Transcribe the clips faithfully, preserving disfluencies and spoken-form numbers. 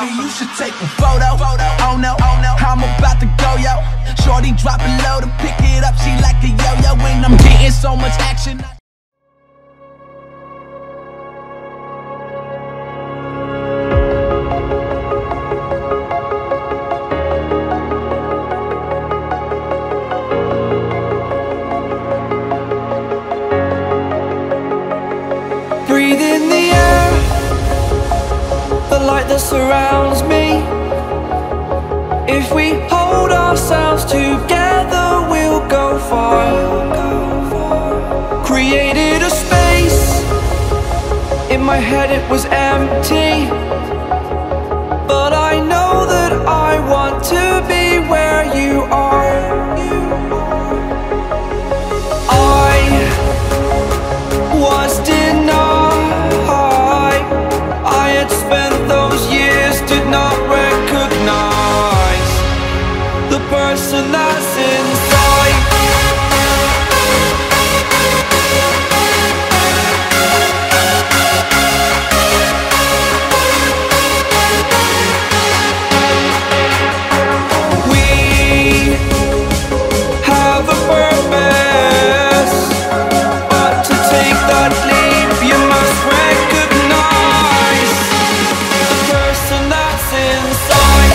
Maybe you should take a photo. Oh no, oh no, I'm about to go, yo. Shorty drop it low to pick it up. She like a yo-yo when I'm getting so much action. Breathe in the air, the light that surrounds me. If we hold ourselves together, we'll go far. Created a space, in my head it was empty, but I know that I want to be where you are. I was denied, I had spent those years, did not recognize the person that's inside. We have a purpose, but to take that leap you must recognize the person that's inside.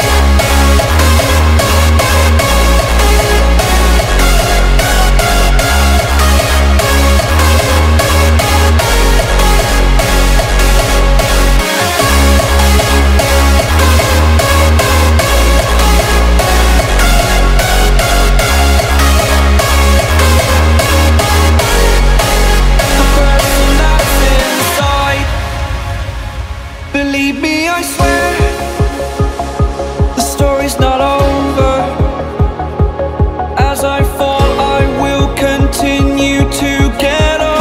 Believe me, I swear, the story's not over. As I fall, I will continue to get up.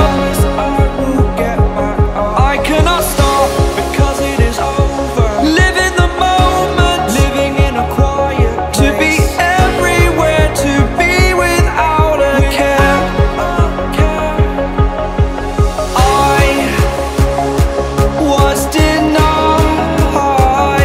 I cannot stop because it is over. Live in the moment, living in a quiet place. To be everywhere, to be without a care. I was denied,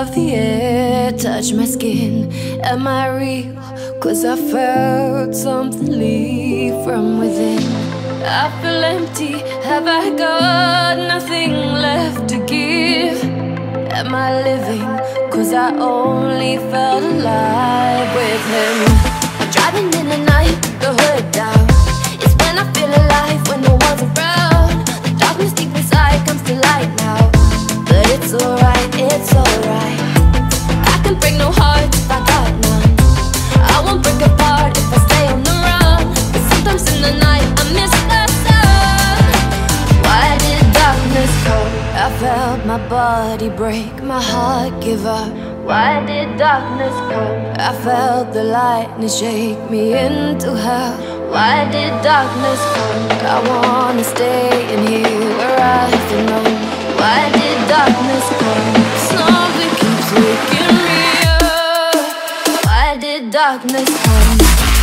of the air touch my skin. Am I real? Cause I felt something leave from within. I feel empty, have I got nothing left to give? Am I living? Cause I only felt alive with him. I'm driving in the night, the hood down. It's when I feel alive, when no one's around. The darkness deep inside comes to light now. But it's alright, it's alright. I can break no heart if I got none. I won't break apart if I stay on the run. But sometimes in the night I miss the sun. Why did darkness come? I felt my body break, my heart give up. Why did darkness come? I felt the lightning shake me into hell. Why did darkness come? I wanna stay in here where I belong. Why did darkness come? Something keeps waking me up. Why did darkness come?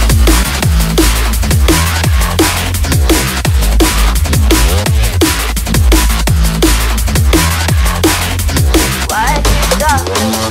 Why did darkness come?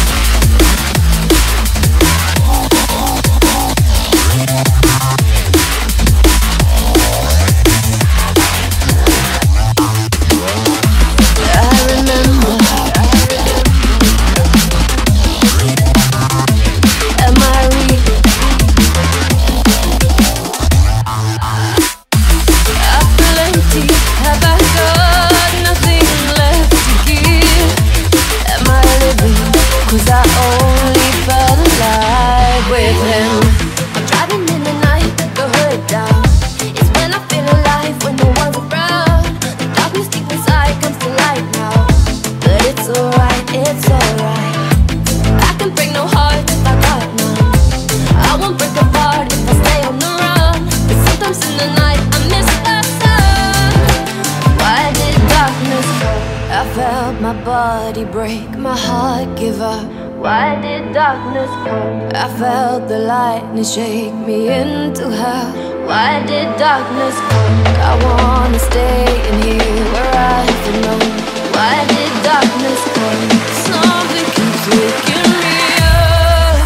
Cause I only felt alive with him. I'm driving in the night, the hood down. It's when I feel alive, when no one's around. The darkness deep inside comes to light now. But it's alright, it's alright. I can break no heart if I got none. I won't break apart if I stay on the run. But sometimes in the night I miss the sun. Why did darkness come? I felt my body break, my heart give up. Why did darkness come? I felt the lightning shake me into hell. Why did darkness come? I wanna stay in here where I belong. Why did darkness come? Something keeps waking me up.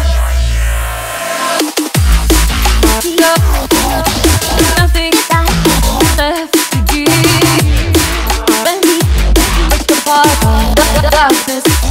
Nothing left to give. When we break apart, the darkness